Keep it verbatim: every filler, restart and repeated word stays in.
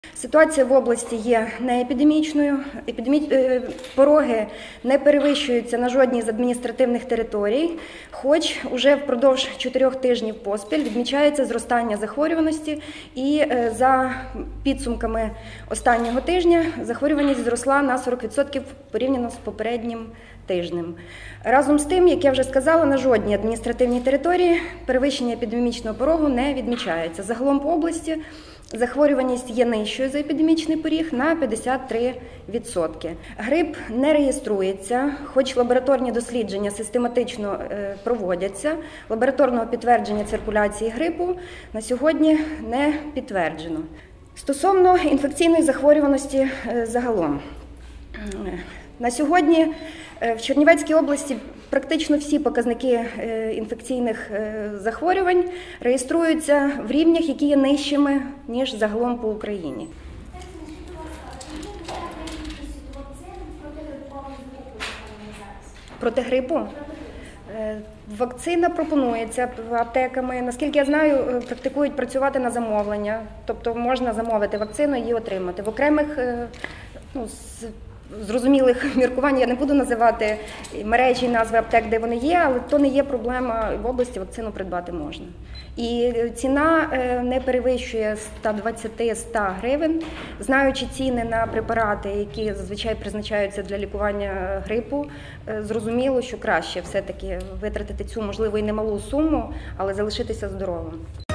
Ситуація в області є неепідемічною, епідемі... пороги не перевищуються на жодній з адміністративних територій, хоч уже впродовж чотирьох тижнів поспіль відмічається зростання захворюваності і за підсумками останнього тижня захворюваність зросла на сорок відсотків порівняно з попереднім тижнем. Разом з тим, як я вже сказала, на жодній адміністративній території перевищення епідемічного порогу не відмічається. Загалом по області захворюваність є нижчою за епідемічний поріг на п'ятдесят три відсотки. Грип не реєструється, хоч лабораторні дослідження систематично проводяться. Лабораторного підтвердження циркуляції грипу на сьогодні не підтверджено. Стосовно інфекційної захворюваності загалом. На сьогодні в Чернівецькій області практично всі показники інфекційних захворювань реєструються в рівнях, які є нижчими, ніж загалом по Україні. Проти грипу? Вакцина пропонується аптеками. Наскільки я знаю, практикують працювати на замовлення. Тобто можна замовити вакцину і її отримати. В окремих, ну, з зрозумілих міркувань я не буду називати мережі і назви аптек, де вони є, але то не є проблема. В області вакцину придбати можна. І ціна не перевищує ста двадцяти - ста гривень. Знаючи ціни на препарати, які зазвичай призначаються для лікування грипу, зрозуміло, що краще все-таки витратити цю, можливо, і немалу суму, але залишитися здоровим.